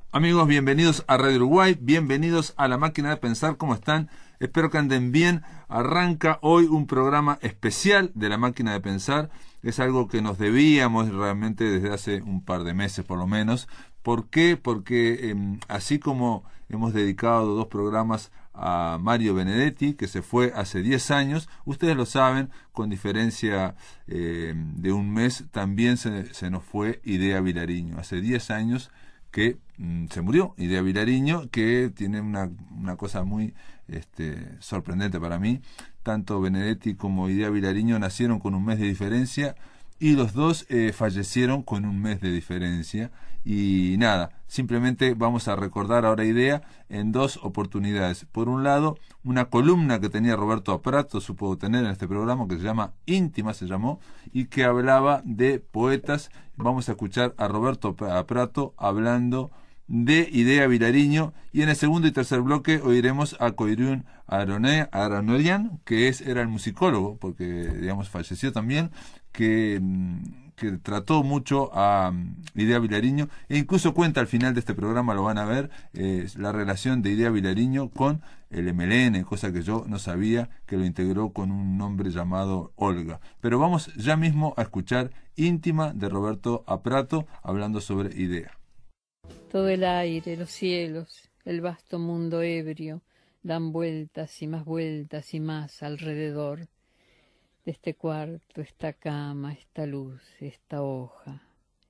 Amigos, bienvenidos a Radio Uruguay, bienvenidos a La Máquina de Pensar. ¿Cómo están? Espero que anden bien. Arranca hoy un programa especial de La Máquina de Pensar. Es algo que nos debíamos realmente desde hace un par de meses por lo menos. ¿Por qué? Porque así como hemos dedicado 2 programas a Mario Benedetti, que se fue hace 10 años, ustedes lo saben, con diferencia de un mes, también se nos fue Idea Vilariño. Hace 10 años que se murió Idea Vilariño, que tiene una cosa muy sorprendente para mí. Tanto Benedetti como Idea Vilariño nacieron con un mes de diferencia y los dos fallecieron con un mes de diferencia. Y nada, simplemente vamos a recordar ahora Idea en 2 oportunidades. Por un lado, una columna que tenía Roberto Aprato, supo tener en este programa, que se llama Íntima, se llamó, y que hablaba de poetas. Vamos a escuchar a Roberto Aprato hablando de Idea Vilariño, y en el segundo y tercer bloque oiremos a Koiruñ Aranorian, que era el musicólogo, porque digamos falleció también, que trató mucho a Idea Vilariño, e incluso cuenta al final de este programa, lo van a ver, la relación de Idea Vilariño con el MLN, cosa que yo no sabía, que lo integró con un nombre llamado Olga. Pero vamos ya mismo a escuchar Íntima de Roberto Aprato hablando sobre Idea. Todo el aire, los cielos, el vasto mundo ebrio, dan vueltas y más alrededor de este cuarto, esta cama, esta luz, esta hoja.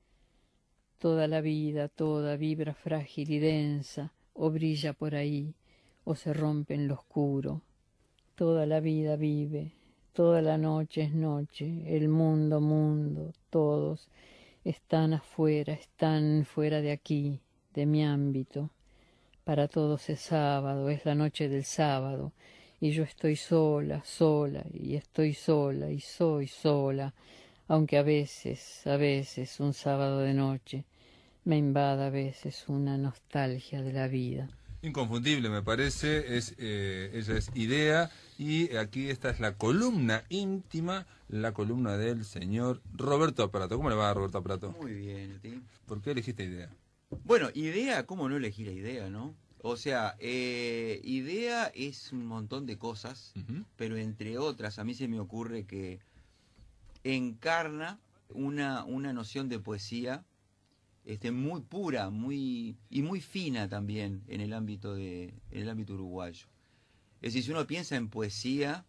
Toda la vida, toda vibra frágil y densa, o brilla por ahí, o se rompe en lo oscuro. Toda la vida vive, toda la noche es noche, el mundo, mundo, todos están afuera, están fuera de aquí, de mi ámbito. Para todos es sábado, es la noche del sábado, y yo estoy sola, sola, y estoy sola, y soy sola, aunque a veces, un sábado de noche, me invada a veces una nostalgia de la vida. Inconfundible, me parece, ella es Idea, y aquí esta es la columna íntima, la columna del señor Roberto Aprato. ¿Cómo le va, Roberto Aprato? Muy bien, ¿a ti? ¿Por qué elegiste Idea? Bueno, Idea, ¿cómo no elegir la idea, no? O sea, Idea es un montón de cosas, pero entre otras a mí se me ocurre que encarna una noción de poesía muy pura, muy fina también en el ámbito uruguayo. Es decir, si uno piensa en poesía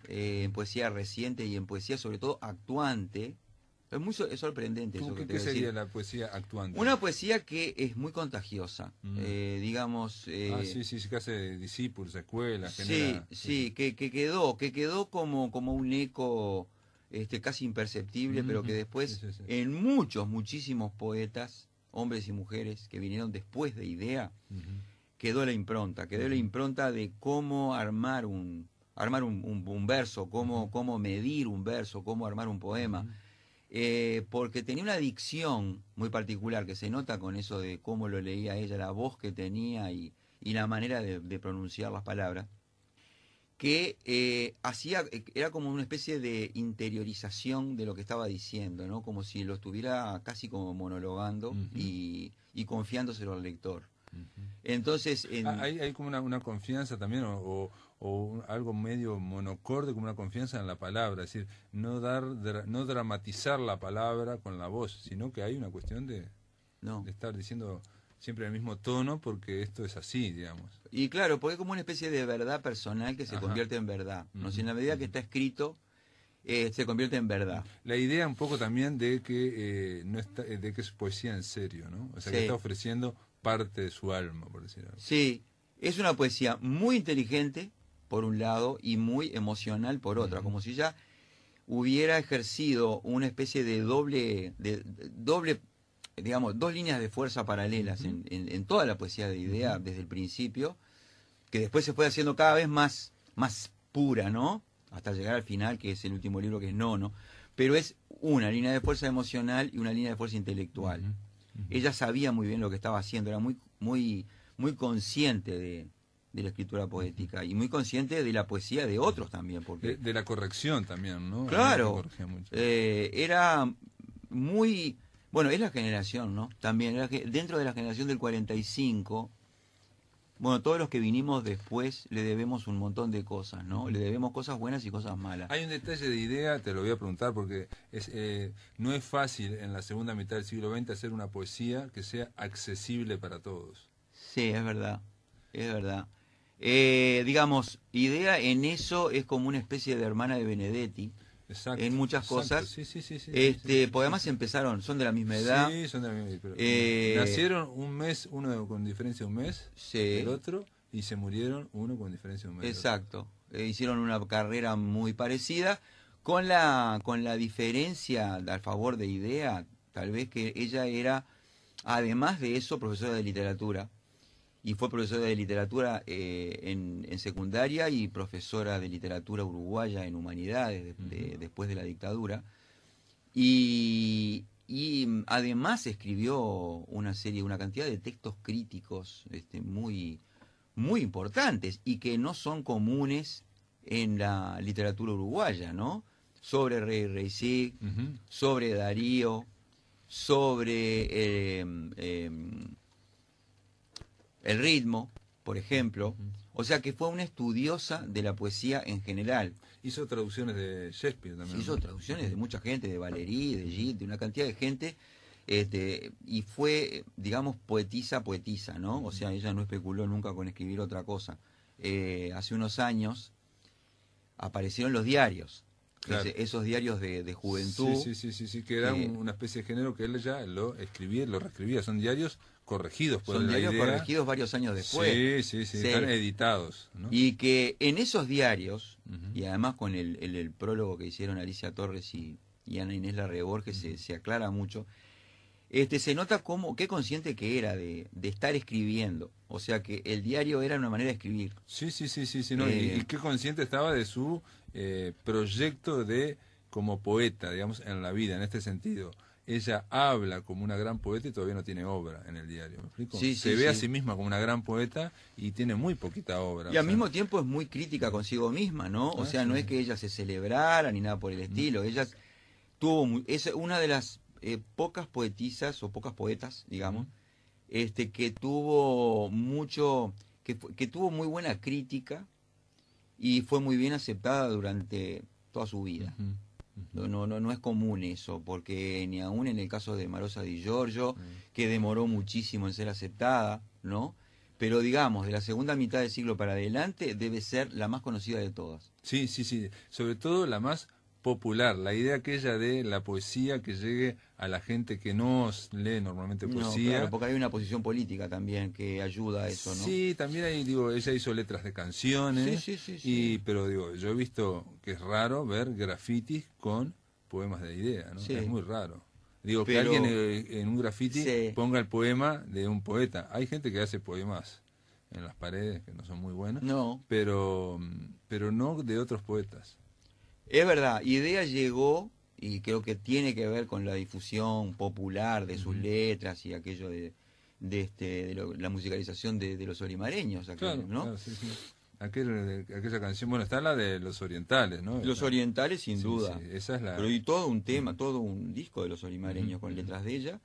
reciente y en poesía sobre todo actuante, es sorprendente eso que te voy a decir. ¿Qué sería la poesía actuante? Una poesía que es muy contagiosa, digamos... sí, que hace discípulos, escuelas, Sí, que quedó como un eco casi imperceptible, pero que después en muchísimos poetas, hombres y mujeres que vinieron después de Idea, quedó la impronta de cómo armar un verso, cómo medir un verso, cómo armar un poema. Porque tenía una dicción muy particular que se nota con eso de cómo lo leía ella, la voz que tenía y la manera de pronunciar las palabras, que era como una especie de interiorización de lo que estaba diciendo, ¿no? Como si lo estuviera casi como monologando y confiándoselo al lector. Entonces hay como una confianza también o algo medio monocorde, como una confianza en la palabra, es decir, no dramatizar la palabra con la voz, sino que hay una cuestión de estar diciendo siempre el mismo tono, porque esto es así, digamos. Y claro, porque es como una especie de verdad personal que se convierte en verdad, ¿no? Si en la medida que está escrito se convierte en verdad. La idea un poco también de que de que es poesía en serio, ¿no? O sea, que está ofreciendo parte de su alma, por decirlo así. Sí, es una poesía muy inteligente, por un lado, y muy emocional, por otra, como si ella hubiera ejercido una especie de doble, digamos, 2 líneas de fuerza paralelas en toda la poesía de Idea desde el principio, que después se fue haciendo cada vez más pura, ¿no? Hasta llegar al final, que es el último libro, que es Nono. Pero es una línea de fuerza emocional y una línea de fuerza intelectual. Ella sabía muy bien lo que estaba haciendo, era muy consciente de la escritura poética y muy consciente de la poesía de otros también. Porque de la corrección también, ¿no? Claro, era muy Bueno, es la generación, ¿no? También, dentro de la generación del 45, bueno, todos los que vinimos después le debemos un montón de cosas, ¿no? Le debemos cosas buenas y cosas malas. Hay un detalle de idea, te lo voy a preguntar, porque no es fácil en la segunda mitad del siglo XX hacer una poesía que sea accesible para todos. Sí, es verdad, es verdad. Digamos, Idea en eso es como una especie de hermana de Benedetti. Exacto, En muchas exacto. cosas. Sí, sí, sí, sí, Porque además empezaron, son de la misma edad. Sí, son de la misma edad. Nacieron un mes, uno con diferencia de un mes, Sí. el otro, y se murieron uno con diferencia de un mes. Exacto. Hicieron una carrera muy parecida, con la diferencia a favor de Idea, tal vez que ella era, además de eso, profesora de literatura. Y fue profesora de literatura en secundaria y profesora de literatura uruguaya en humanidades después de la dictadura. Y además escribió una cantidad de textos críticos muy, muy importantes y que no son comunes en la literatura uruguaya, ¿no? Sobre Rey Reisig, sobre Darío, sobre el ritmo, por ejemplo. O sea que fue una estudiosa de la poesía en general. Hizo traducciones de Shakespeare también. Hizo traducciones de mucha gente, de Valéry, de Gide, de una cantidad de gente. Y fue, digamos, poetisa, ¿no? O sea, ella no especuló nunca con escribir otra cosa. Hace unos años aparecieron los diarios. Claro. Esos diarios de juventud. Sí, que eran una especie de género que él ya lo escribía, lo reescribía. Son diarios corregidos por Son la diarios idea. Corregidos varios años después. Sí, están editados, ¿no? Y que en esos diarios, y además con el prólogo que hicieron Alicia Torres y Ana Inés Larrebor, que se aclara mucho, se nota qué consciente que era de estar escribiendo. O sea que el diario era una manera de escribir. Sí, no, y qué consciente estaba de su proyecto como poeta, digamos, en la vida, en este sentido. Ella habla como una gran poeta y todavía no tiene obra en el diario, ¿me explico? Se ve a sí misma como una gran poeta y tiene muy poquita obra. Y al mismo tiempo es muy crítica consigo misma, ¿no? O sea, no es que ella se celebrara ni nada por el estilo. Ella es una de las pocas poetisas o pocas poetas, digamos, que tuvo que tuvo muy buena crítica y fue muy bien aceptada durante toda su vida. No es común eso, porque ni aún en el caso de Marosa Di Giorgio, que demoró muchísimo en ser aceptada, ¿no? Pero digamos, de la segunda mitad del siglo para adelante debe ser la más conocida de todas. Sí, sobre todo la más popular, la idea aquella de la poesía que llegue a la gente que no lee normalmente poesía. No, claro, porque hay una posición política también que ayuda a eso, ¿no? Sí, también hay, ella hizo letras de canciones, pero yo he visto que es raro ver grafitis con poemas de idea, ¿no? Es muy raro. Que alguien en un grafiti ponga el poema de un poeta. Hay gente que hace poemas en las paredes que no son muy buenos, pero no de otros poetas. Es verdad, Idea llegó, y creo que tiene que ver con la difusión popular de sus letras y aquello de la musicalización de los olimareños, ¿no? Claro, sí. Aquella canción, bueno, está la de los orientales, ¿no? Los orientales, sin duda. Sí, esa es la... Pero y todo un tema, todo un disco de los olimareños con letras de ella.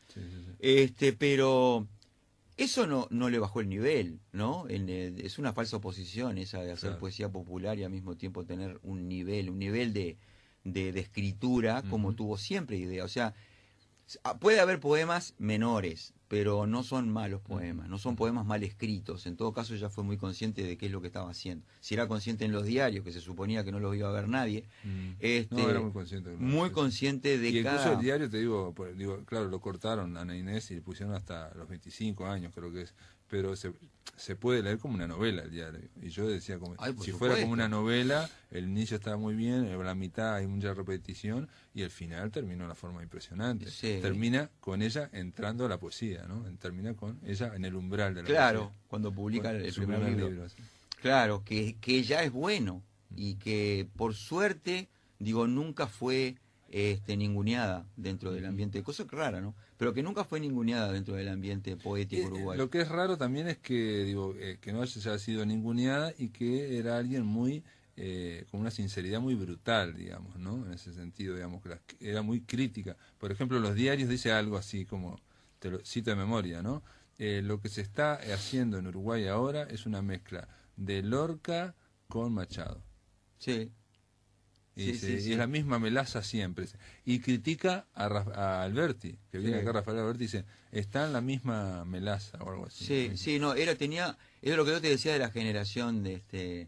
Pero eso no le bajó el nivel, ¿no? Es una falsa oposición esa de hacer poesía popular y al mismo tiempo tener un nivel de escritura como tuvo siempre Idea. O sea, puede haber poemas menores, pero no son malos poemas, no son poemas mal escritos. En todo caso, ella fue muy consciente de qué es lo que estaba haciendo. Si era consciente en los diarios, que se suponía que no los iba a ver nadie, no, era muy consciente. De y incluso el diario, te digo, claro, lo cortaron a Ana Inés y le pusieron hasta los 25 años, creo que es. Pero se puede leer como una novela el diario. Y yo decía, si fuera como una novela, el inicio estaba muy bien, en la mitad hay mucha repetición y el final terminó de una forma impresionante. Termina con ella entrando a la poesía, ¿no? Termina con ella en el umbral de la poesía. Claro, cuando publica el primer libro. Claro, que ya es bueno y que por suerte, nunca fue ninguneada dentro del ambiente, cosa rara, ¿no? Pero que nunca fue ninguneada dentro del ambiente poético uruguayo. Lo que es raro también es que que no haya sido ninguneada y que era alguien muy con una sinceridad muy brutal, digamos, ¿no? En ese sentido, digamos, que era muy crítica. Por ejemplo, los diarios dice algo así como, te lo cito de memoria, ¿no? Lo que se está haciendo en Uruguay ahora es una mezcla de Lorca con Machado. Sí. Y es la misma melaza siempre. Y critica a Alberti, que viene acá Rafael Alberti, y dice, está en la misma melaza o algo así. Sí, no, es lo que yo te decía de la generación del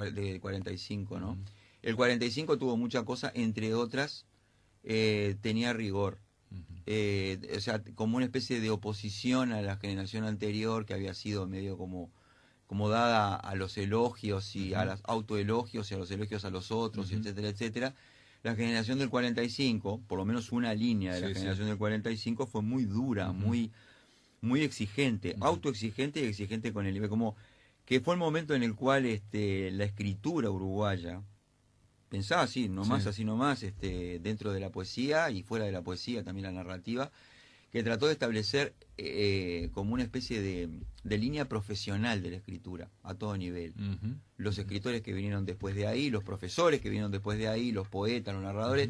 45, ¿no? El 45 tuvo mucha cosa, entre otras, tenía rigor. O sea, como una especie de oposición a la generación anterior, que había sido medio como dada a los elogios y a los autoelogios y a los elogios a los otros, etcétera, etcétera. La generación del 45, por lo menos una línea de la generación del 45, fue muy dura, muy exigente, autoexigente y exigente con el nivel, como que fue el momento en el cual la escritura uruguaya, pensaba así nomás, dentro de la poesía y fuera de la poesía también la narrativa, que trató de establecer como una especie de línea profesional de la escritura a todo nivel. Los escritores que vinieron después de ahí, los profesores que vinieron después de ahí, los poetas, los narradores,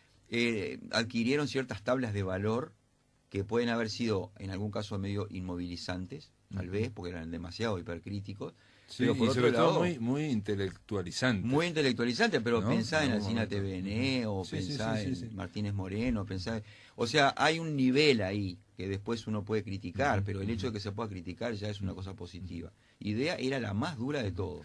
adquirieron ciertas tablas de valor que pueden haber sido en algún caso medio inmovilizantes, tal vez, porque eran demasiado hipercríticos. Sí, pero por otro sobre lado, todo muy intelectualizante. Muy intelectualizante, pero ¿no? Pensá en Alcina TVN o pensá en Martínez Moreno, pensá... O sea, hay un nivel ahí que después uno puede criticar, pero el hecho de que se pueda criticar ya es una cosa positiva. Idea era la más dura de todos.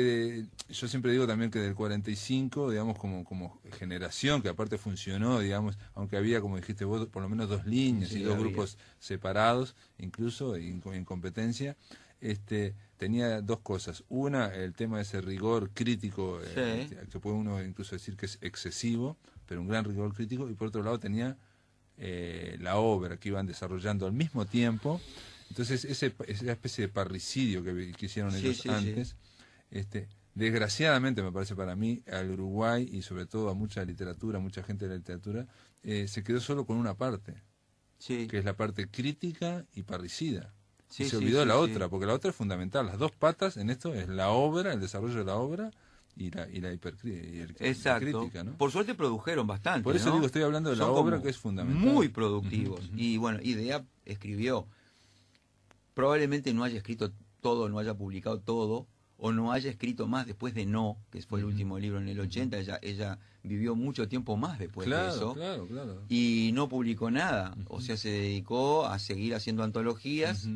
Yo siempre digo también que del 45, digamos, como generación, que aparte funcionó, digamos, aunque había, como dijiste vos, por lo menos dos líneas y dos grupos separados, incluso en competencia, tenía dos cosas. Una, el tema de ese rigor crítico, que puede uno incluso decir que es excesivo, pero un gran rigor crítico, y por otro lado tenía la obra que iban desarrollando al mismo tiempo. Entonces esa especie de parricidio que hicieron ellos antes, desgraciadamente me parece para mí, al Uruguay y sobre todo a mucha literatura, mucha gente de la literatura, se quedó solo con una parte, que es la parte crítica y parricida. Y se olvidó la otra, porque la otra es fundamental. Las dos patas en esto es la obra, el desarrollo de la obra y la crítica, ¿no? Por suerte produjeron bastante. Por eso digo, estoy hablando de la obra, que es fundamental. Muy productivos. Y bueno, Idea escribió. Probablemente no haya escrito todo, no haya publicado todo, o no haya escrito más después de No, que fue el último libro en el 80. Ella vivió mucho tiempo más después de eso. Claro. Y no publicó nada. O sea, se dedicó a seguir haciendo antologías.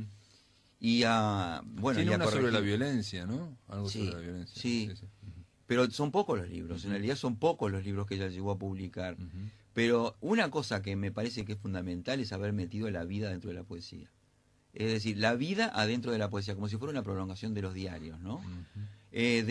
Y a tiene una sobre la violencia, ¿no? Algo sobre la violencia. Sí. Pero son pocos los libros, en realidad son pocos los libros que ella llegó a publicar. Pero una cosa que me parece que es fundamental es haber metido la vida dentro de la poesía. Es decir, la vida adentro de la poesía, como si fuera una prolongación de los diarios, ¿no? De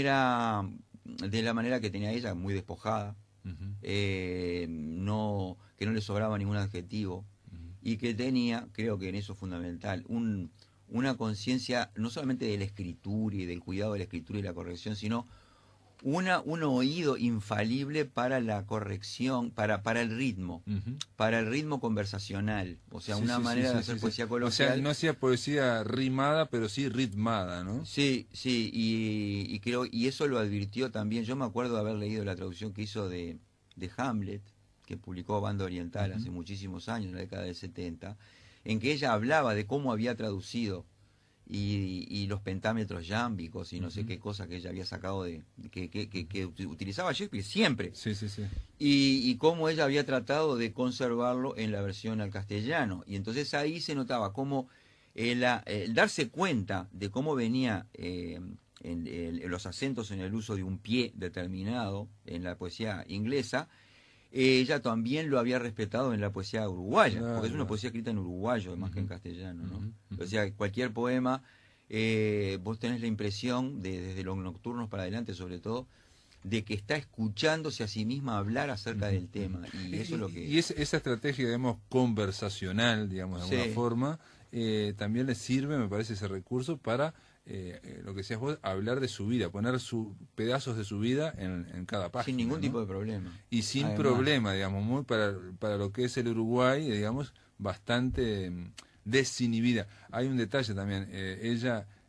la manera que tenía ella, muy despojada, que no le sobraba ningún adjetivo, y que tenía, creo que en eso es fundamental, una conciencia no solamente de la escritura y del cuidado de la escritura y la corrección, sino un oído infalible para la corrección, para el ritmo, para el ritmo conversacional, o sea, una manera de hacer poesía coloquial. O sea, no hacía poesía rimada, pero sí ritmada, ¿no? Sí, y creo, y eso lo advirtió también. Yo me acuerdo de haber leído la traducción que hizo de Hamlet, que publicó Banda Oriental hace muchísimos años, en la década del 70, en que ella hablaba de cómo había traducido y los pentámetros yámbicos y no sé qué cosa que ella había sacado que utilizaba Shakespeare siempre. Y cómo ella había tratado de conservarlo en la versión al castellano. Y entonces ahí se notaba cómo el darse cuenta de cómo venía los acentos en el uso de un pie determinado en la poesía inglesa, ella también lo había respetado en la poesía uruguaya, porque es una poesía escrita en uruguayo más que en castellano, ¿no? O sea, cualquier poema, vos tenés la impresión, desde los nocturnos para adelante sobre todo, de que está escuchándose a sí misma hablar acerca del tema. Y eso es lo que... Y esa estrategia, digamos, conversacional, digamos, de alguna forma, también le sirve, me parece, ese recurso para... lo que decías vos, hablar de su vida, poner pedazos de su vida en cada página. Sin ningún tipo de problema. Y sin problema, digamos, muy para lo que es el Uruguay, digamos, bastante desinhibida. Hay un detalle también, ella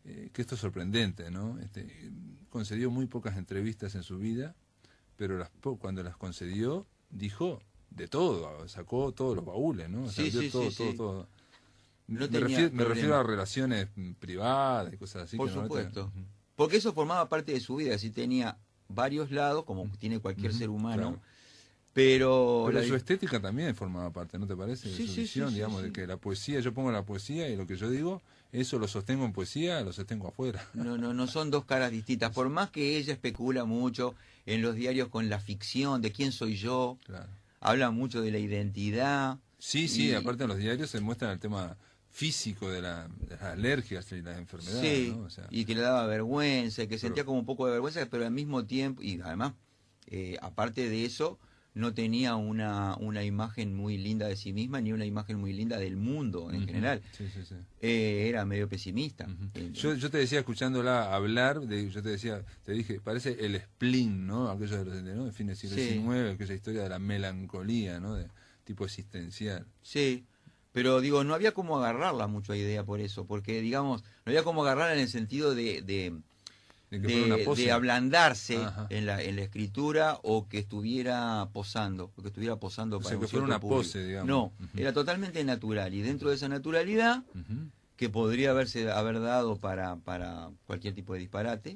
que esto es sorprendente, ¿no? Concedió muy pocas entrevistas en su vida, pero cuando las concedió, dijo de todo, sacó todos los baúles, ¿no? O sea, Sí, dio sí, todo, sí, todo, sí. todo. No Me refiero a relaciones privadas y cosas así. Por que normalmente- supuesto. Porque eso formaba parte de su vida, así tenía varios lados, como tiene cualquier ser humano, claro. pero... Pero su estética también formaba parte, ¿no te parece? De Sí, su sí, visión, sí, sí, digamos, sí. de que la poesía, yo pongo la poesía y lo que yo digo, eso lo sostengo en poesía, lo sostengo afuera. No son dos caras distintas. Por más que ella especula mucho en los diarios con la ficción de quién soy yo, Claro. habla mucho de la identidad. Sí, aparte en los diarios se muestra el tema físico de las alergias y las enfermedades, Sí, ¿no? O sea, y que le daba vergüenza, y que Pero- sentía como un poco de vergüenza, pero al mismo tiempo, y además, aparte de eso, no tenía una imagen muy linda de sí misma, ni una imagen muy linda del mundo en general. Sí, sí, sí. Era medio pesimista. Yo te decía, escuchándola hablar, yo te dije, parece el spleen, ¿no? Aquello de los, ¿no? De fines del siglo XIX, aquella historia de la melancolía, ¿no? De tipo existencial. Sí, pero digo, no había como agarrarla mucho a idea por eso, porque digamos, no había como agarrarla en el sentido de De que fuera una pose. ablandarse Ajá. en la escritura o que estuviera posando, o que estuviera posando O sea, para que un fuera cierto una público. pose, digamos. No, Ujú. era totalmente natural, y dentro de esa naturalidad, Ujú. que podría haber dado para cualquier tipo de disparate,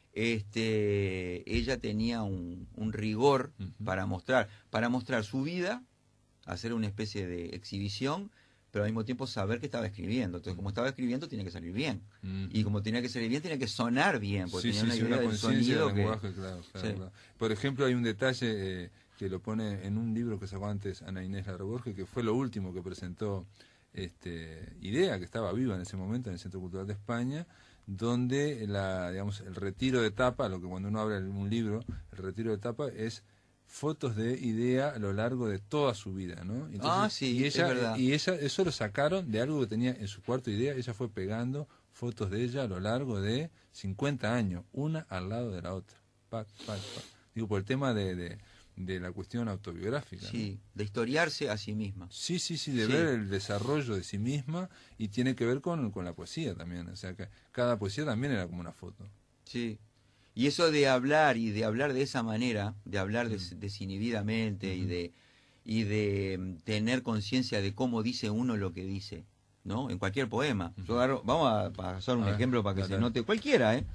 ella tenía un rigor Ujú. para mostrar su vida, hacer una especie de exhibición, pero al mismo tiempo saber que estaba escribiendo. Entonces, como estaba escribiendo, tenía que salir bien. Ujú. Y como tenía que salir bien, tenía que sonar bien, porque Sí, tenía sí, una idea del conciencia sonido del que... lenguaje, claro, Sí. claro. Por ejemplo, hay un detalle que lo pone en un libro que sacó antes Ana Inés Larraborge, que fue lo último que presentó Idea, que estaba viva en ese momento en el Centro Cultural de España, donde digamos, el retiro de tapa, lo que cuando uno abre un libro, el retiro de tapa es fotos de Idea a lo largo de toda su vida, ¿no? Entonces, sí, es verdad. y ella, eso lo sacaron de algo que tenía en su cuarto. Idea, ella fue pegando fotos de ella a lo largo de 50 años, una al lado de la otra. Pac, pac, pac. Digo, por el tema de la cuestión autobiográfica. Sí, ¿no? de historiarse a sí misma. Sí, de Sí. ver el desarrollo de sí misma, y tiene que ver con la poesía también. O sea, que cada poesía también era como una foto. Sí. Y eso de hablar y de hablar de esa manera, de hablar desinhibidamente y de tener conciencia de cómo dice uno lo que dice, ¿no? En cualquier poema. Yo vamos a pasar un ejemplo para que se note. Cualquiera, ¿eh?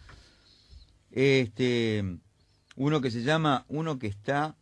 Uno que está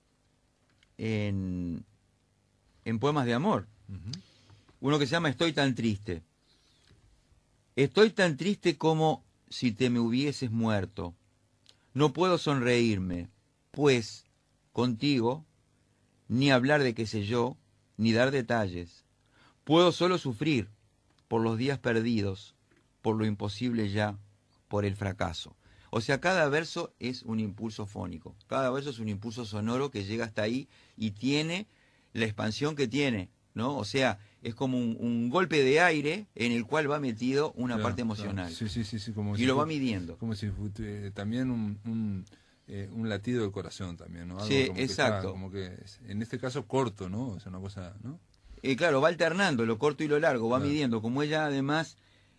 en poemas de amor. Uno que se llama Estoy tan triste. Estoy tan triste como si te me hubieses muerto. No puedo sonreírme, pues contigo ni hablar de qué sé yo, ni dar detalles. Puedo solo sufrir por los días perdidos, por lo imposible ya, por el fracaso. O sea, cada verso es un impulso fónico, cada verso es un impulso sonoro que llega hasta ahí y tiene la expansión que tiene, ¿no? O sea, es como un golpe de aire en el cual va metido una parte emocional. Claro. Sí, como y si lo va midiendo. Como si también un latido del corazón también, ¿no? Algo Sí, como exacto. Que como que en este caso corto, ¿no? O sea, una cosa, ¿no? Claro, va alternando lo corto y lo largo, va Claro. midiendo. Como ella además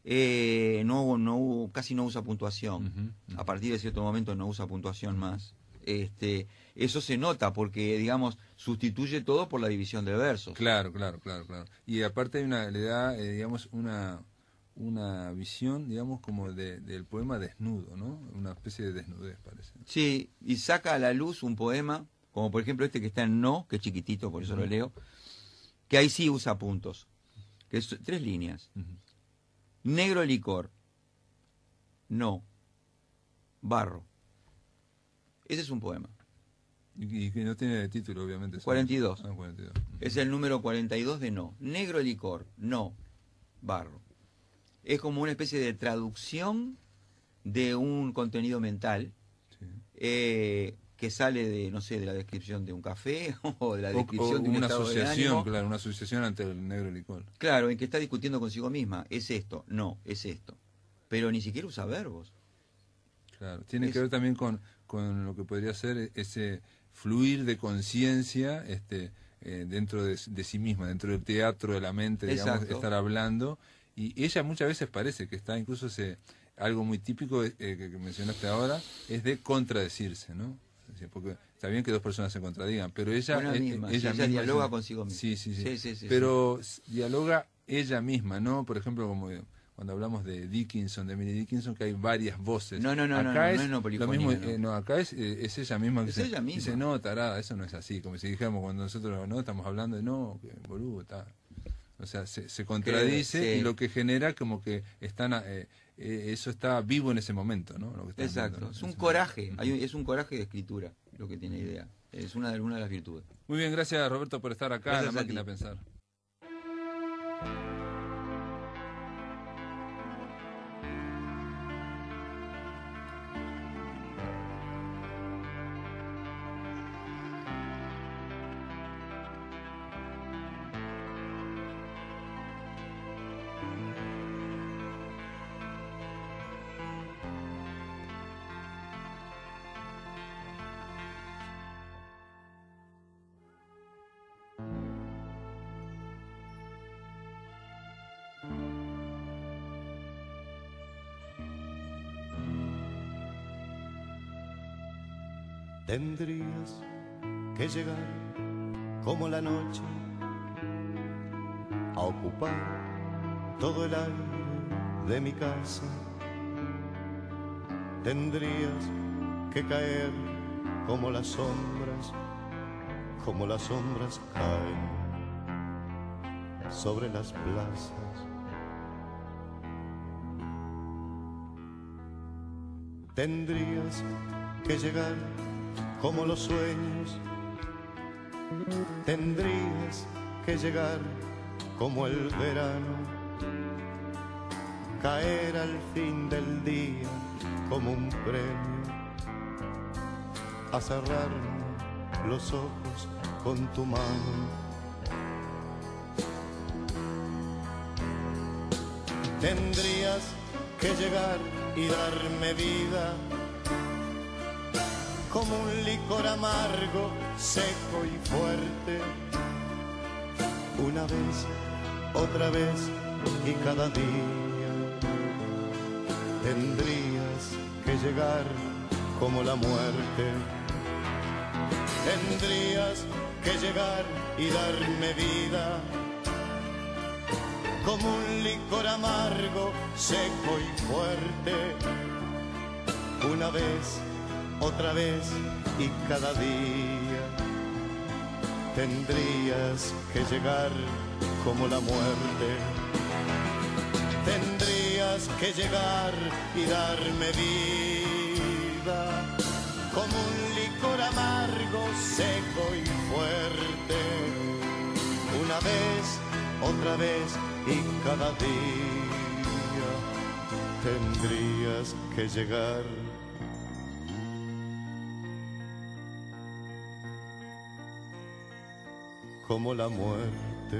casi no usa puntuación. A partir de cierto momento no usa puntuación más. Eso se nota porque, digamos, sustituye todo por la división de versos. Claro. Y aparte le da, digamos, una visión, digamos, como del poema desnudo, ¿no? Una especie de desnudez, parece. Sí, y saca a la luz un poema, como por ejemplo este que está en No, que es chiquitito, por eso lo leo, que ahí sí usa puntos, que es 3 líneas. Negro licor, no, barro. Ese es un poema. Y que no tiene título, obviamente. 42. 42. Es el número 42 de No. Negro licor, no, barro. Es como una especie de traducción de un contenido mental que sale de, no sé, de la descripción de un café o de la descripción de un una estado de asociación, ánimo. claro, una asociación ante el negro licor. Claro, en que está discutiendo consigo misma. Es esto, no, es esto. Pero ni siquiera usa verbos. Claro, tiene que ver también con lo que podría ser ese fluir de conciencia dentro de sí misma, dentro del teatro de la mente, digamos, Exacto. estar hablando, y ella muchas veces parece que está, incluso algo muy típico que mencionaste ahora, es de contradecirse, ¿no? Es decir, porque está bien que dos personas se contradigan, pero ella misma dialoga consigo misma. Sí, pero dialoga ella misma, ¿no? Por ejemplo, como cuando hablamos de Dickinson, de Emily Dickinson, que hay varias voces. No, acá es lo polifonía, mismo, no, acá es ella misma que ella misma. dice, no, tarada, eso no es así, como si dijéramos cuando nosotros no estamos hablando de no, que boludo, está. O sea, se contradice y lo que genera como que eso está vivo en ese momento, ¿no? Lo que exacto, viendo, ¿no? Es un coraje, es un coraje de escritura lo que tiene Idea. Es una de las virtudes. Muy bien, gracias Roberto por estar acá en La Máquina de Pensar. Tendrías que llegar como la noche a ocupar todo el aire de mi casa. Tendrías que caer como las sombras caen sobre las plazas. Tendrías que llegar como los sueños, tendrías que llegar como el verano, caer al fin del día como un premio, a cerrarme los ojos con tu mano. Tendrías que llegar y darme vida como un licor amargo, seco y fuerte, una vez, otra vez y cada día. Tendrías que llegar como la muerte, tendrías que llegar y darme vida como un licor amargo, seco y fuerte, una vez, otra vez y cada día. Tendrías que llegar como la muerte, tendrías que llegar y darme vida como un licor amargo, seco y fuerte, una vez, otra vez y cada día. Tendrías que llegar como la muerte.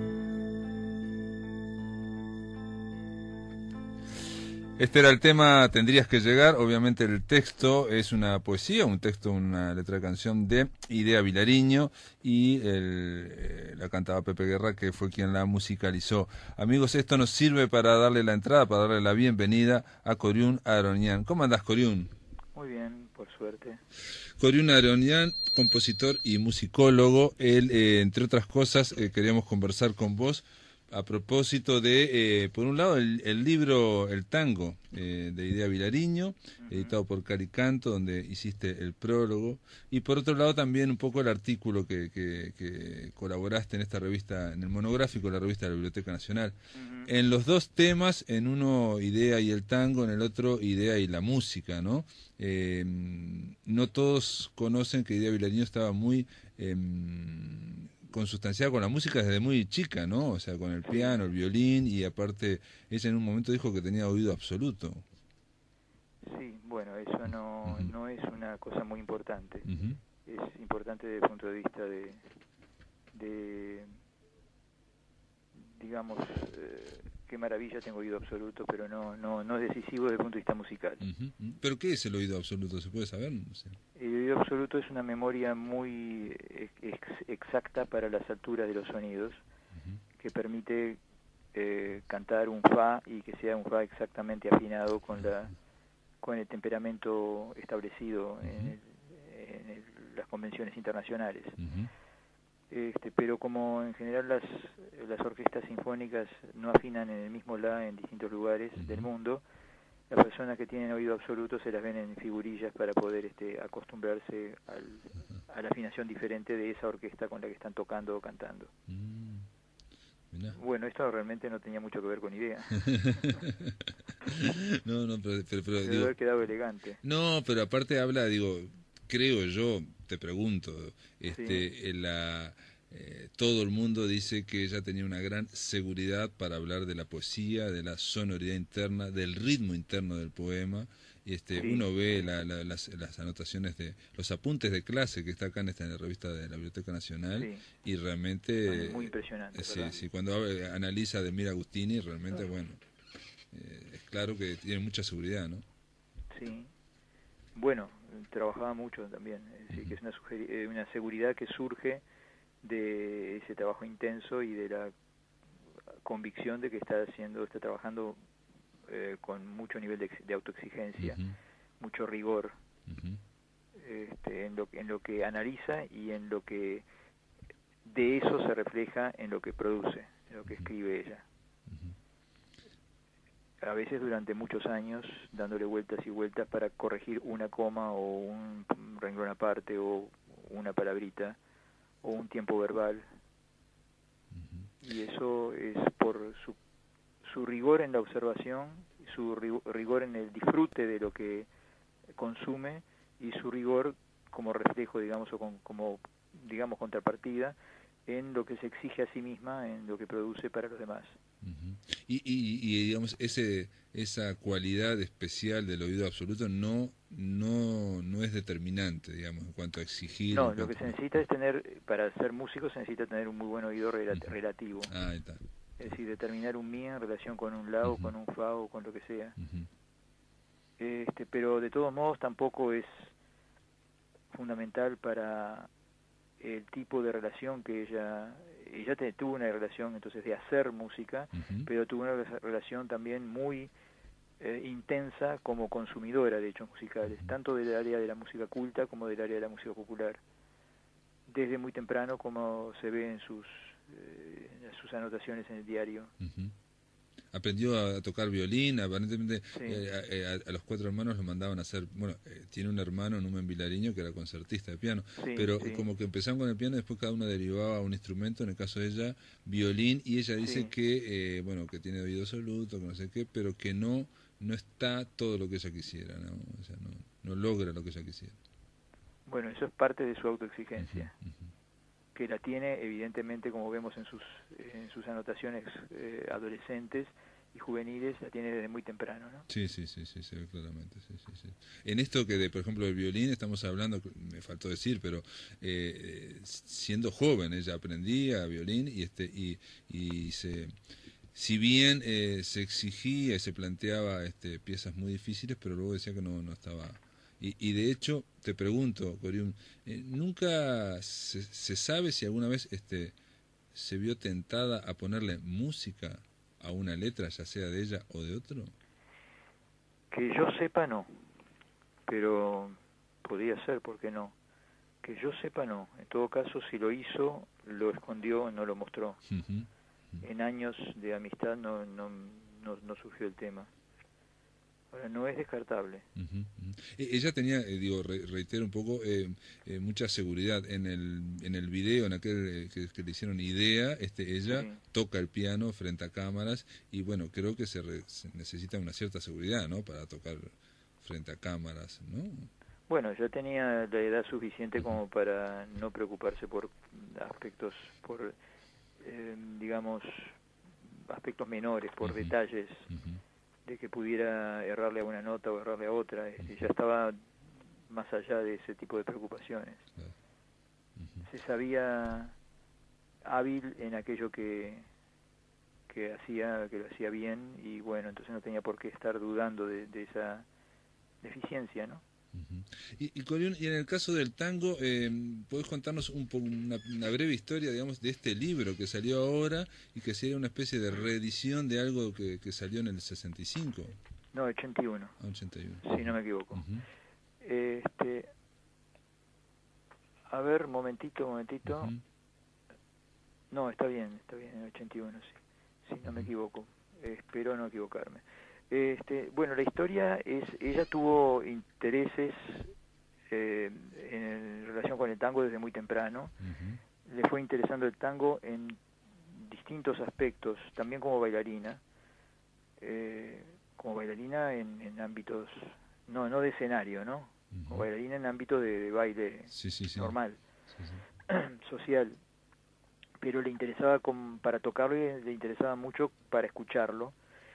Este era el tema, tendrías que llegar. Obviamente el texto es una poesía, un texto, una letra de canción de Idea Vilariño, y la cantaba Pepe Guerra, que fue quien la musicalizó. Amigos, esto nos sirve para darle la entrada, para darle la bienvenida a Coriún Aronian. ¿Cómo andás, Coriún? Muy bien, por suerte. Coriún Aronian, compositor y musicólogo. Él, entre otras cosas, queríamos conversar con vos a propósito de, por un lado, el libro El Tango, de Idea Vilariño, editado por Caricanto, donde hiciste el prólogo, y por otro lado también un poco el artículo que colaboraste en esta revista, en el monográfico de la revista de la Biblioteca Nacional. En los dos temas, en uno Idea y el tango, en el otro Idea y la música, ¿no? No todos conocen que Idea Vilariño estaba muy consustanciada con la música desde muy chica, ¿no? O sea, con el piano, el violín, y aparte ella en un momento dijo que tenía oído absoluto. Sí, bueno, eso no es una cosa muy importante. Es importante desde el punto de vista de digamos, qué maravilla, tengo oído absoluto, pero no es decisivo desde el punto de vista musical. ¿Pero qué es el oído absoluto? ¿Se puede saber? No sé. El oído absoluto es una memoria muy exacta para las alturas de los sonidos, que permite cantar un fa y que sea un fa exactamente afinado con el temperamento establecido en las convenciones internacionales. Pero como en general las orquestas sinfónicas no afinan en el mismo la en distintos lugares del mundo, las personas que tienen oído absoluto se las ven en figurillas para poder acostumbrarse a la afinación diferente de esa orquesta con la que están tocando o cantando. Bueno, esto realmente no tenía mucho que ver con idea. No, pero Debe digo, haber quedado elegante. no, pero aparte habla, digo, creo yo, te pregunto, Sí. todo el mundo dice que ella tenía una gran seguridad para hablar de la poesía, de la sonoridad interna, del ritmo interno del poema. Sí. Uno ve las anotaciones de los apuntes de clase que está acá en la revista de la Biblioteca Nacional, Sí. y realmente Son muy impresionantes, ¿verdad? sí, cuando analiza de Mira Agustini, realmente bueno, es claro que tiene mucha seguridad, ¿no? Sí. Bueno, trabajaba mucho también, es decir, que es una seguridad que surge de ese trabajo intenso y de la convicción de que está trabajando con mucho nivel de autoexigencia, mucho rigor en lo que analiza y en lo que de eso se refleja en lo que produce, en lo que escribe ella. A veces durante muchos años dándole vueltas y vueltas para corregir una coma o un renglón aparte o una palabrita o un tiempo verbal, y eso es por su rigor en la observación, su rigor en el disfrute de lo que consume y su rigor como reflejo, digamos, o como digamos contrapartida en lo que se exige a sí misma, en lo que produce para los demás. Y digamos, esa cualidad especial del oído absoluto no es determinante, digamos, en cuanto a exigir. No, lo que se necesita es para ser músico se necesita tener un muy buen oído relativo. Ahí está. Es decir, determinar un mi en relación con un la o con un fa o con lo que sea. Pero de todos modos tampoco es fundamental para el tipo de relación que ella tuvo una relación entonces de hacer música, pero tuvo una relación también muy intensa como consumidora de hechos musicales, tanto del área de la música culta como del área de la música popular, desde muy temprano, como se ve en sus anotaciones en el diario. Aprendió a tocar violín, aparentemente Sí. A los 4 hermanos lo mandaban a hacer, bueno, tiene un hermano, Numen Vilariño, que era concertista de piano, Sí, pero sí. como que empezaron con el piano, después cada uno derivaba a un instrumento, en el caso de ella, violín, y ella dice Sí. que, bueno, que tiene oído absoluto, que no sé qué, pero que no está todo lo que ella quisiera, ¿no? O sea, no logra lo que ella quisiera. Bueno, eso es parte de su autoexigencia, que la tiene evidentemente, como vemos en sus anotaciones adolescentes y juveniles, la tiene desde muy temprano, ¿no? Sí, se ve claramente. Sí. En esto que, por ejemplo, del violín, estamos hablando, me faltó decir, pero siendo joven ella aprendía violín y si bien se exigía y se planteaba piezas muy difíciles, pero luego decía que no estaba. Y de hecho, te pregunto, Corium, ¿nunca se sabe si alguna vez se vio tentada a ponerle música a una letra, ya sea de ella o de otro? Que yo sepa no, pero podría ser, ¿por qué no? Que yo sepa no, en todo caso si lo hizo, lo escondió, no lo mostró. En años de amistad no surgió el tema. Ahora, no es descartable. Ella tenía, reitero un poco, mucha seguridad en el video, en aquel que le hicieron Idea, ella toca el piano frente a cámaras y bueno, creo que se necesita una cierta seguridad, ¿no? Para tocar frente a cámaras, ¿no? Bueno, ya tenía la edad suficiente como para no preocuparse por aspectos, digamos, aspectos menores, por detalles, de que pudiera errarle a una nota o errarle a otra. Ya estaba más allá de ese tipo de preocupaciones. Se sabía hábil en aquello que lo hacía bien, y bueno, entonces no tenía por qué estar dudando de esa deficiencia, ¿no? Corión, y en el caso del tango, ¿podés contarnos una breve historia, digamos, de este libro que salió ahora y que sería una especie de reedición de algo que salió en el 65? No, 81. 81. Si no me equivoco. A ver, momentito. No, está bien, en 81, sí. Si no me equivoco. Espero no equivocarme. Bueno, la historia es, ella tuvo intereses en relación con el tango desde muy temprano. Le fue interesando el tango en distintos aspectos, también como bailarina. En ámbitos, no de escenario, ¿no? Como bailarina en ámbito de baile normal, social. Pero le interesaba para tocarlo, y le interesaba mucho para escucharlo.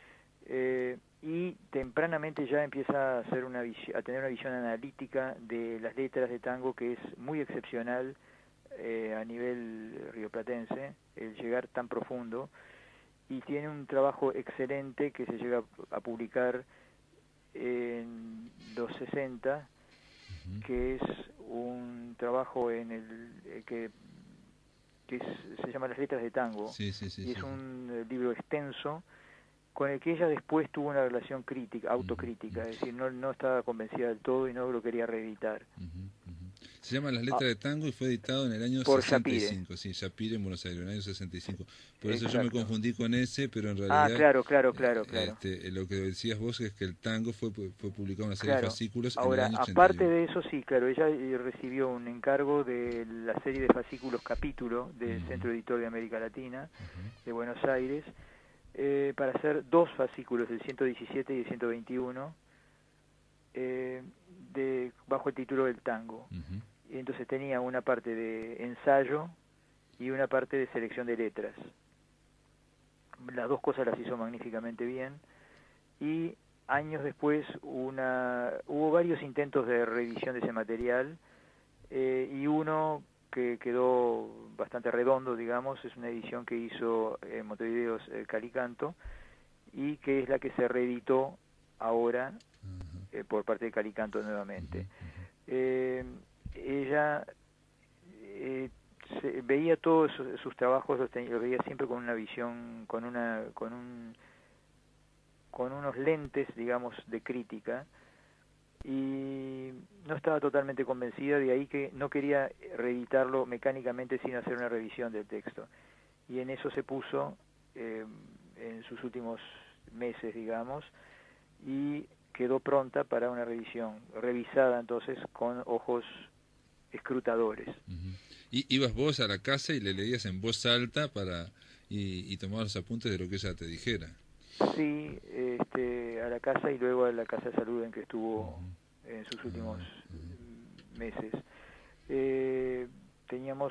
Y tempranamente ya empieza a tener una visión analítica de las letras de tango, que es muy excepcional a nivel rioplatense, el llegar tan profundo, y tiene un trabajo excelente que se llega a publicar en los 60, que es un trabajo en el que se llama Las letras de tango, y es un libro extenso con el que ella después tuvo una relación autocrítica, es decir, no estaba convencida del todo y no lo quería reeditar. Se llama Las letras de tango y fue editado en el año por 65, Shapire. Shapire en Buenos Aires, en el año 65. Por Exacto. eso yo me confundí con ese, pero en realidad... Claro. Lo que decías vos es que el tango fue publicado en una serie de fascículos en el año 81. Aparte de eso, sí, claro, ella recibió un encargo de la serie de fascículos Capítulo del Centro Editor de América Latina, de Buenos Aires, para hacer 2 fascículos, el 117 y el 121, bajo el título del tango. Y entonces tenía una parte de ensayo y una parte de selección de letras. Las 2 cosas las hizo magníficamente bien, y años después hubo varios intentos de revisión de ese material, y uno que quedó bastante redondo, digamos, es una edición que hizo en Montevideo Calicanto, y que es la que se reeditó ahora por parte de Calicanto nuevamente. Ella veía todos sus trabajos, los veía siempre con una visión, con unos lentes, digamos, de crítica, y no estaba totalmente convencida, de ahí que no quería reeditarlo mecánicamente sin hacer una revisión del texto. Y en eso se puso en sus últimos meses, digamos, y quedó pronta para una revisión, revisada entonces con ojos escrutadores. ¿Y ibas vos a la casa y le leías en voz alta y tomabas los apuntes de lo que ella te dijera? Sí, a la casa y luego a la casa de salud en que estuvo en sus últimos meses. Teníamos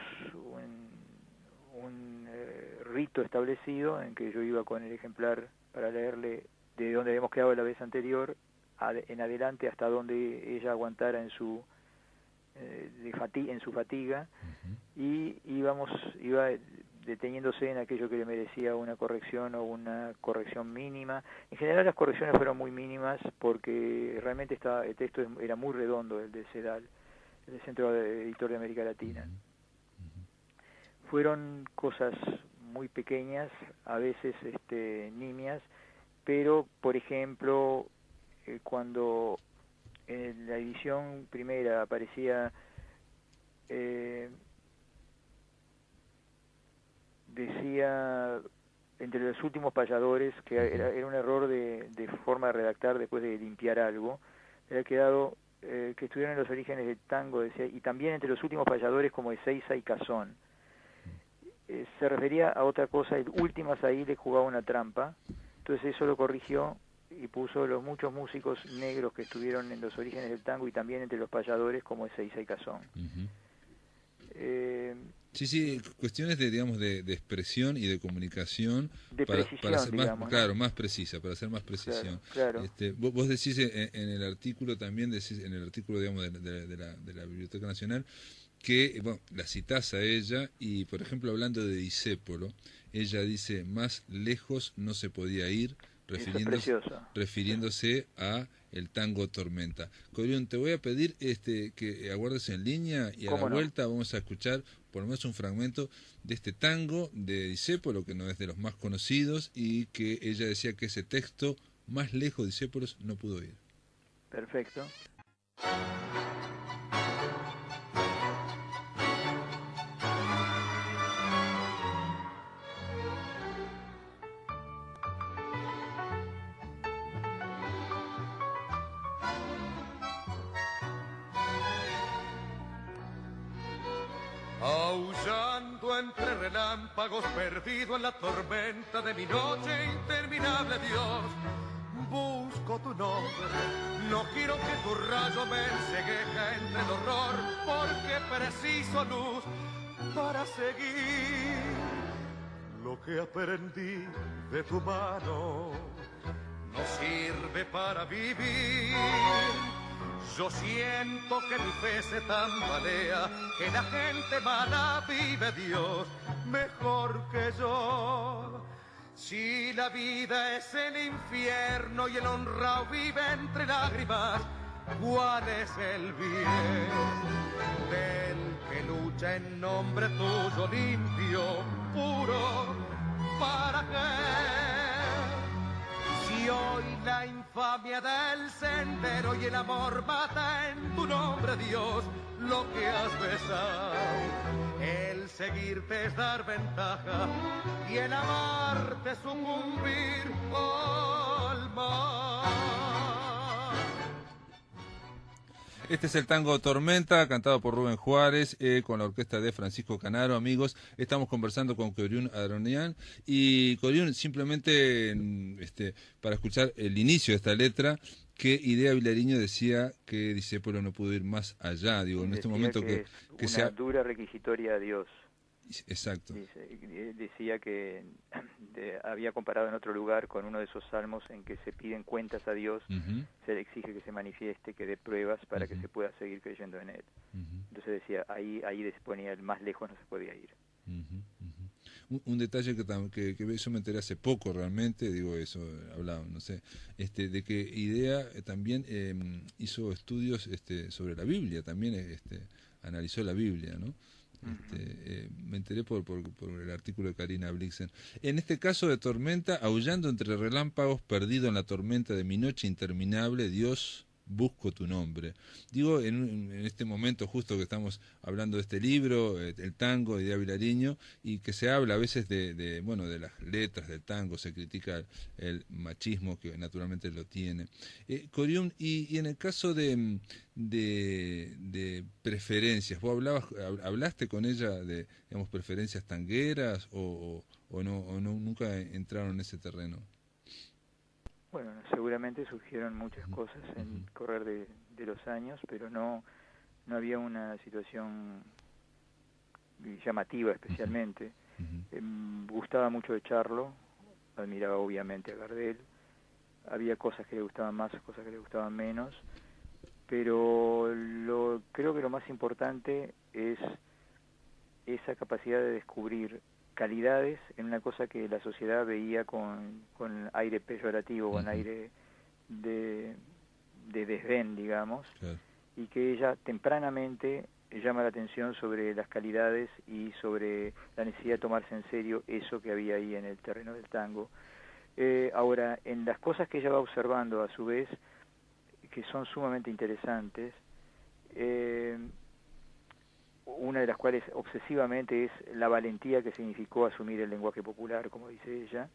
un rito establecido en que yo iba con el ejemplar para leerle de donde habíamos quedado la vez anterior en adelante hasta donde ella aguantara en su fatiga, y iba deteniéndose en aquello que le merecía una corrección o una corrección mínima. En general las correcciones fueron muy mínimas porque realmente el texto era muy redondo, el de CEDAL, el Centro Editor de América Latina. Fueron cosas muy pequeñas, a veces nimias, pero por ejemplo cuando en la edición primera aparecía decía entre los últimos payadores, que era un error de forma de redactar después de limpiar algo, había quedado que estuvieron en los orígenes del tango, decía, y también entre los últimos payadores como Ezeiza y Cazón. Se refería a otra cosa, el últimas ahí le jugaba una trampa, entonces eso lo corrigió y puso los muchos músicos negros que estuvieron en los orígenes del tango y también entre los payadores como Ezeiza y Cazón. Sí, cuestiones de expresión y de comunicación para hacer más, digamos, claro, ¿no? más precisa, para hacer más precisión. Claro. Vos decís en el artículo también, en el artículo, digamos, de la Biblioteca Nacional, que, bueno, la citás a ella y, por ejemplo, hablando de Discépolo, ella dice, más lejos no se podía ir, refiriéndose a el tango Tormenta. Corión, te voy a pedir que aguardes en línea y a la vuelta vamos a escuchar por lo menos un fragmento de este tango de Discépolo, que no es de los más conocidos, y que ella decía que ese texto más lejos de Discépolos no pudo ir. Perfecto. Aullando entre relámpagos, perdido en la tormenta de mi noche interminable, Dios, busco tu nombre. No quiero que tu rayo me encegueje entre el horror, porque preciso luz para seguir lo que aprendí de tu mano. No sirve para vivir. Yo siento que mi fe se tambalea, que la gente mala vive, Dios, mejor que yo. Si la vida es el infierno y el honrado vive entre lágrimas, ¿cuál es el bien del que lucha en nombre tuyo limpio, puro? ¿Para qué? Si hoy la infamia del sendero y el amor mata en tu nombre, Dios, lo que has besado, el seguirte es dar ventaja y el amarte sucumbir al mal. Este es el tango Tormenta, cantado por Rubén Juárez, con la orquesta de Francisco Canaro. Amigos, estamos conversando con Corión Aronian. Y Corión, simplemente para escuchar el inicio de esta letra, que Idea Vilariño decía que Discépolo no pudo ir más allá. Digo, en este momento que una sea dura requisitoria a Dios. Exacto. Decía que había comparado en otro lugar con uno de esos salmos en que se piden cuentas a Dios, se le exige que se manifieste, que dé pruebas para que se pueda seguir creyendo en Él. Entonces decía, ahí ponía el más lejos no se podía ir. Un detalle que yo me enteré hace poco realmente, digo eso, hablaba, no sé, de que Idea también hizo estudios sobre la Biblia, también analizó la Biblia, ¿no? Me enteré por el artículo de Karina Blixen. En este caso de Tormenta, aullando entre relámpagos, perdido en la tormenta de mi noche interminable, Dios, busco tu nombre. Digo, en este momento justo que estamos hablando de este libro, el tango de Idea Vilariño, y que se habla a veces de las letras del tango, se critica el machismo que naturalmente lo tiene. Corión, y en el caso de preferencias, ¿vos hablaste con ella de, digamos, preferencias tangueras o no, nunca entraron en ese terreno? Bueno, seguramente surgieron muchas cosas en el correr de los años, pero no había una situación llamativa especialmente. Gustaba mucho de Charlo, admiraba obviamente a Gardel, había cosas que le gustaban más, cosas que le gustaban menos, pero creo que lo más importante es esa capacidad de descubrir calidades en una cosa que la sociedad veía con aire peyorativo, con aire de desdén, digamos, claro. Y que ella tempranamente llama la atención sobre las calidades y sobre la necesidad de tomarse en serio eso que había ahí en el terreno del tango. Ahora, en las cosas que ella va observando a su vez, que son sumamente interesantes, una de las cuales obsesivamente es la valentía que significó asumir el lenguaje popular, como dice ella,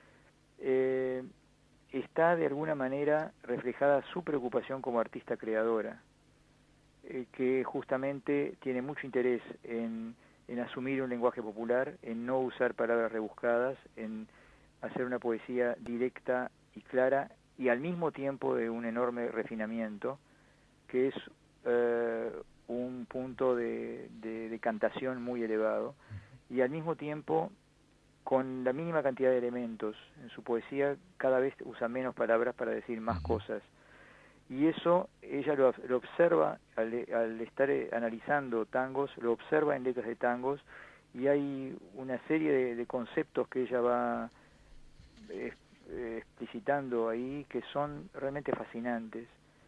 está de alguna manera reflejada su preocupación como artista creadora, que justamente tiene mucho interés en asumir un lenguaje popular, en no usar palabras rebuscadas, en hacer una poesía directa y clara, y al mismo tiempo de un enorme refinamiento, que es un punto de cantación muy elevado, y al mismo tiempo con la mínima cantidad de elementos. En su poesía cada vez usa menos palabras para decir más cosas, y eso ella lo observa al estar analizando tangos, lo observa en letras de tangos, y hay una serie de conceptos que ella va explicitando ahí, que son realmente fascinantes.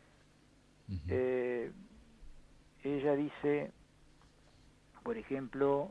Ella dice, por ejemplo,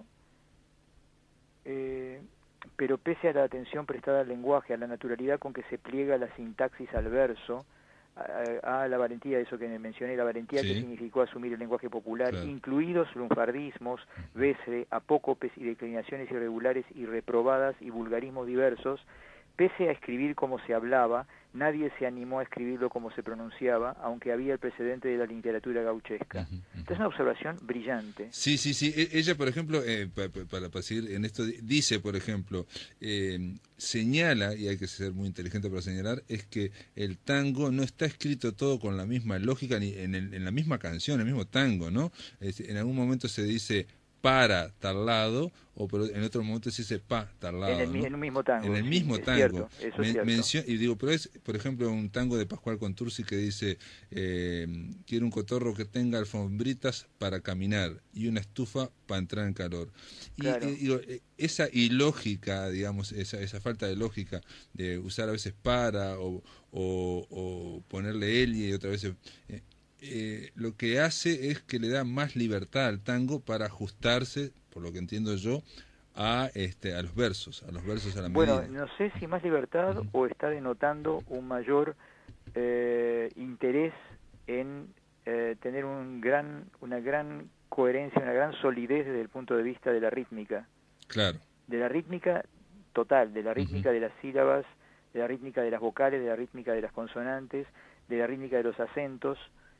pero pese a la atención prestada al lenguaje, a la naturalidad con que se pliega la sintaxis al verso, a la valentía, eso que mencioné, la valentía que significó asumir el lenguaje popular, incluidos lunfardismos, vese, apócopes y declinaciones irregulares y reprobadas y vulgarismos diversos, pese a escribir como se hablaba, nadie se animó a escribirlo como se pronunciaba, aunque había el precedente de la literatura gauchesca. Esta es una observación brillante. Sí. Ella, por ejemplo, para seguir en esto, dice, por ejemplo, señala, y hay que ser muy inteligente para señalar, es que el tango no está escrito todo con la misma lógica, ni en la misma canción, el mismo tango, ¿no? En algún momento se dice para tal lado, pero en otro momento se dice pa tal lado. En un mismo tango. En el mismo tango. Cierto, eso es cierto. Y digo, pero es, por ejemplo, un tango de Pascual Contursi que dice, quiero un cotorro que tenga alfombritas para caminar y una estufa para entrar en calor. Claro. Y digo, esa ilógica, digamos, esa falta de lógica de usar a veces para o ponerle él y otras veces... lo que hace es que le da más libertad al tango para ajustarse, por lo que entiendo yo, a los versos, a la medida. Bueno, no sé si más libertad o está denotando un mayor interés en tener una gran coherencia, una gran solidez desde el punto de vista de la rítmica. Claro. De la rítmica total, de la rítmica de las sílabas, de la rítmica de las vocales, de la rítmica de las consonantes, de la rítmica de los acentos,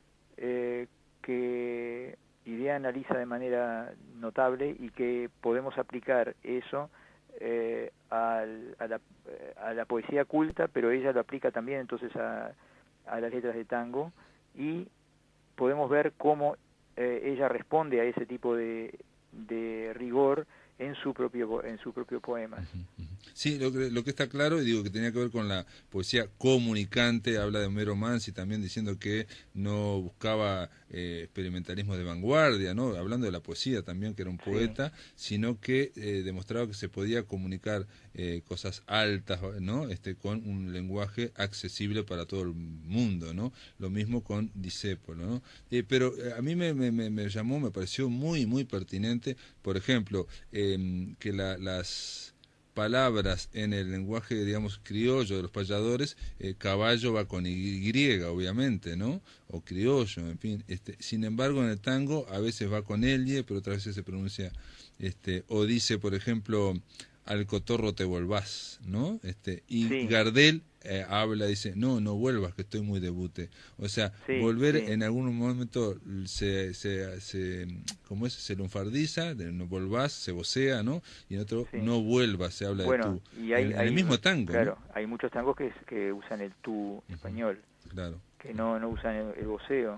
que Idea analiza de manera notable y que podemos aplicar eso a la poesía culta, pero ella lo aplica también entonces a las letras de tango, y podemos ver cómo ella responde a ese tipo de rigor en su propio poema. Sí, lo que está claro, y digo que tenía que ver con la poesía comunicante, habla de Homero Manzi también diciendo que no buscaba experimentalismo de vanguardia, ¿no? Hablando de la poesía también, que era un poeta, sino que demostraba que se podía comunicar cosas altas, ¿no? Con un lenguaje accesible para todo el mundo, ¿no? Lo mismo con Discépolo, ¿no? Pero a mí me llamó, me pareció muy, muy pertinente, por ejemplo, que las palabras en el lenguaje, digamos, criollo de los payadores, caballo va con Y, obviamente, ¿no? O criollo, en fin. Sin embargo, en el tango a veces va con L, pero otras veces se pronuncia, o dice, por ejemplo, al cotorro te volvás, ¿no? Y Gardel habla, dice, no vuelvas, que estoy muy debute. O sea, volver en algún momento ¿cómo es? Se lunfardiza, no volvás, se vocea, ¿no? Y en otro, no vuelvas, se habla de tú. Y hay el mismo tango, claro, ¿no? hay muchos tangos que usan el tú español, claro, que no usan el voceo.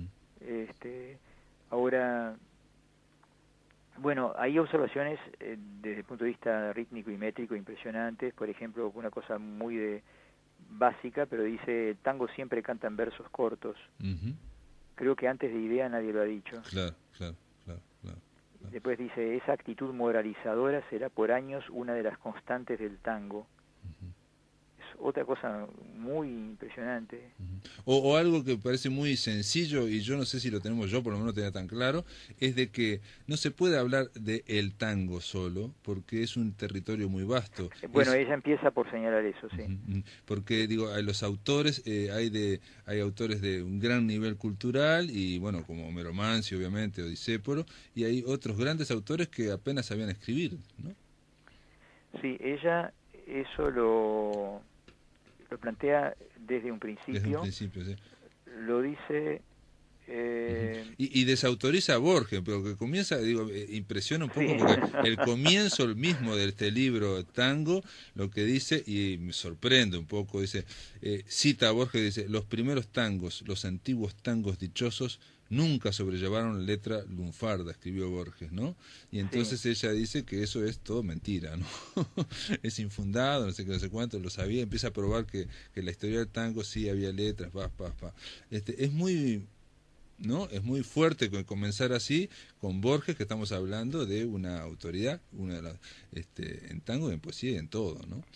Ahora, bueno, hay observaciones desde el punto de vista rítmico y métrico impresionantes. Por ejemplo, una cosa muy básica, pero dice, el tango siempre canta en versos cortos. Creo que antes de Idea nadie lo ha dicho. Claro. Después dice, esa actitud moralizadora será por años una de las constantes del tango. Es otra cosa muy impresionante. O algo que parece muy sencillo, y yo no sé si lo tenemos, yo por lo menos tenía tan claro, es de que no se puede hablar de el tango solo, porque es un territorio muy vasto. Bueno, ella empieza por señalar eso, sí. Porque, digo, hay los autores, hay autores de un gran nivel cultural, y bueno, como Homero Manzi, obviamente, o Discépolo, y hay otros grandes autores que apenas sabían escribir, ¿no? Sí, ella eso lo plantea desde un principio. Desde un principio, sí. Lo dice... Y desautoriza a Borges, pero que comienza, digo, impresiona un poco, porque el comienzo el mismo de este libro Tango, lo que dice, y me sorprende un poco, dice, cita a Borges, dice, los primeros tangos, los antiguos tangos dichosos, nunca sobrellevaron letra lunfarda, escribió Borges, ¿no? Y entonces ella dice que eso es todo mentira, ¿no? Es infundado, no sé qué, no sé cuánto, lo sabía, empieza a probar que la historia del tango sí había letras, es muy... ¿no? Es muy fuerte comenzar así con Borges, que estamos hablando de una autoridad, una de las, en tango, en poesía y en todo, ¿no?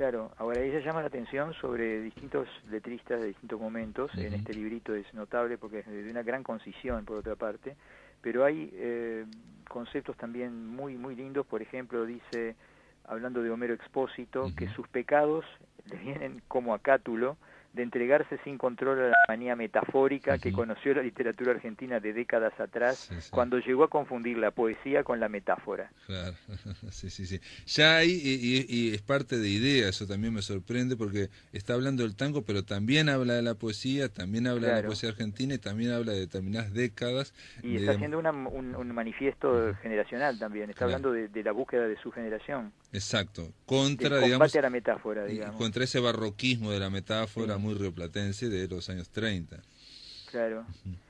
Claro, ahora ella llama la atención sobre distintos letristas de distintos momentos. En este librito es notable porque es de una gran concisión, por otra parte, pero hay conceptos también muy muy lindos. Por ejemplo, dice, hablando de Homero Expósito, que sus pecados le vienen como a Cátulo de entregarse sin control a la manía metafórica que conoció la literatura argentina de décadas atrás, cuando llegó a confundir la poesía con la metáfora. Claro, sí. Ya hay, y es parte de idea, eso también me sorprende, porque está hablando del tango, pero también habla de la poesía, también habla de la poesía argentina, y también habla de determinadas décadas. Y está haciendo un manifiesto generacional también, está hablando de la búsqueda de su generación. Exacto, contra, combate digamos, a la metáfora, digamos. Contra ese barroquismo de la metáfora muy rioplatense de los años 30. Claro.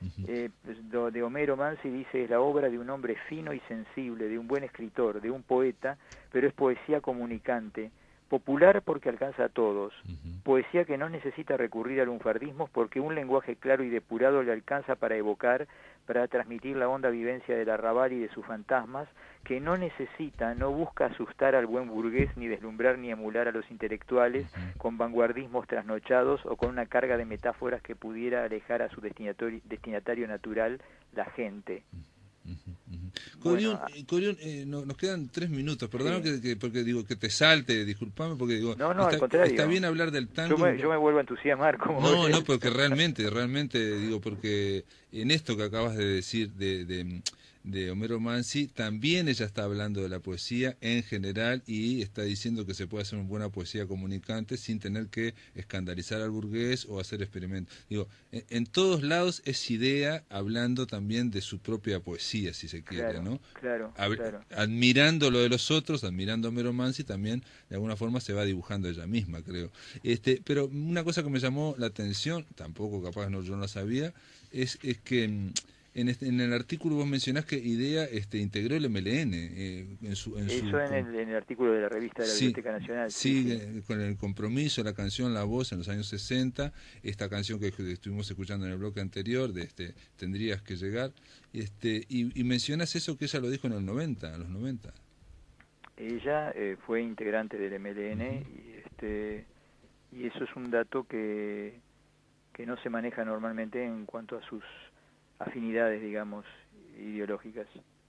Lo de Homero Mansi dice, es la obra de un hombre fino y sensible, de un buen escritor, de un poeta, pero es poesía comunicante, popular porque alcanza a todos, poesía que no necesita recurrir a lunfardismos porque un lenguaje claro y depurado le alcanza para evocar, para transmitir la honda vivencia del arrabal y de sus fantasmas, que no necesita, no busca asustar al buen burgués, ni deslumbrar ni emular a los intelectuales con vanguardismos trasnochados o con una carga de metáforas que pudiera alejar a su destinatario natural, la gente. Corión, nos quedan 3 minutos, perdón, porque digo que te salte, disculpame, porque digo, no, al contrario. Está bien hablar del tango. Yo me vuelvo a entusiasmar. No, porque realmente, digo, porque en esto que acabas de decir de Homero Mansi, también ella está hablando de la poesía en general y está diciendo que se puede hacer una buena poesía comunicante sin tener que escandalizar al burgués o hacer experimentos. Digo, en todos lados es idea hablando también de su propia poesía, si se quiere, ¿no? Claro. Admirando lo de los otros, admirando a Homero Mansi, también de alguna forma se va dibujando ella misma, creo. Pero una cosa que me llamó la atención, tampoco capaz yo no la sabía, es que en el artículo vos mencionás que IDEA integró el MLN. En el artículo de la revista de la Biblioteca Nacional. Sí, con el compromiso, la canción La Voz en los años 60, esta canción que estuvimos escuchando en el bloque anterior, de Tendrías que llegar, y mencionás eso que ella lo dijo en a los 90. Ella fue integrante del MLN y eso es un dato que no se maneja normalmente en cuanto a sus afinidades, digamos, ideológicas.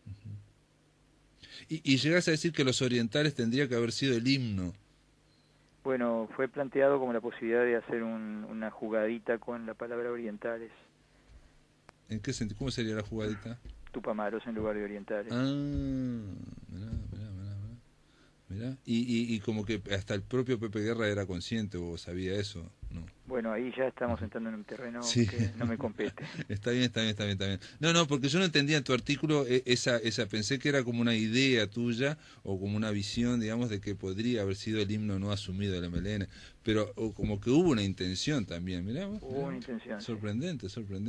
Y llegás a decir que Los Orientales tendría que haber sido el himno. Bueno, fue planteado como la posibilidad de hacer una jugadita con la palabra orientales. ¿En qué sentido? ¿Cómo sería la jugadita? Tupamaros en lugar de orientales. Mirá. Y como que hasta el propio Pepe Guerra era consciente o sabía eso, ¿no? Bueno, ahí ya estamos entrando en un terreno que no me compete. Está bien. No, porque yo no entendía en tu artículo esa pensé que era como una idea tuya o como una visión, digamos, de que podría haber sido el himno no asumido del MLN, pero como que hubo una intención también, mirá vos. Hubo una intención. Sorprendente.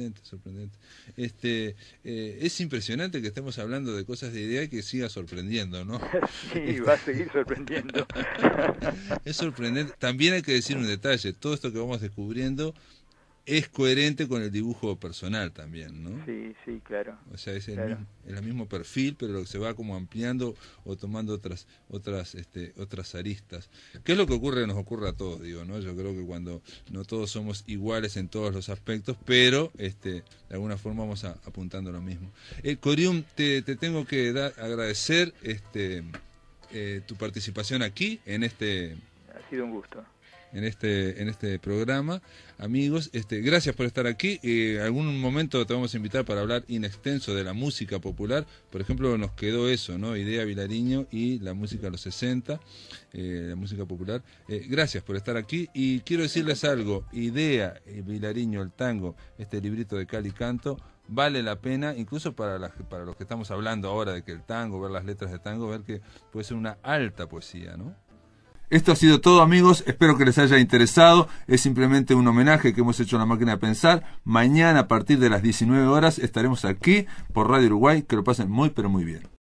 Es impresionante que estemos hablando de cosas de idea y que siga sorprendiendo, ¿no? Sí, va a seguir sorprendiendo. Es sorprendente. También hay que decir un detalle, todo esto que vamos descubriendo es coherente con el dibujo personal también, ¿no? Sí, claro. O sea, es el mismo perfil, pero se va como ampliando o tomando otras aristas. ¿Qué es lo que ocurre? Nos ocurre a todos, digo, ¿no? Yo creo que cuando no todos somos iguales en todos los aspectos, pero de alguna forma vamos apuntando a lo mismo. Corión, te tengo que agradecer tu participación aquí en Ha sido un gusto. En este programa, amigos, gracias por estar aquí. Algún momento te vamos a invitar para hablar in extenso de la música popular. Por ejemplo, nos quedó eso, ¿no? Idea Vilariño y la música de los 60, la música popular. Gracias por estar aquí y quiero decirles algo. Idea, Vilariño, el tango, este librito de Cal y Canto, vale la pena, incluso para los que estamos hablando ahora de que el tango, ver las letras de tango, ver que puede ser una alta poesía, ¿no? Esto ha sido todo, amigos, espero que les haya interesado. Es simplemente un homenaje que hemos hecho a La Máquina de Pensar. Mañana a partir de las 19 horas estaremos aquí por Radio Uruguay. Que lo pasen muy pero muy bien.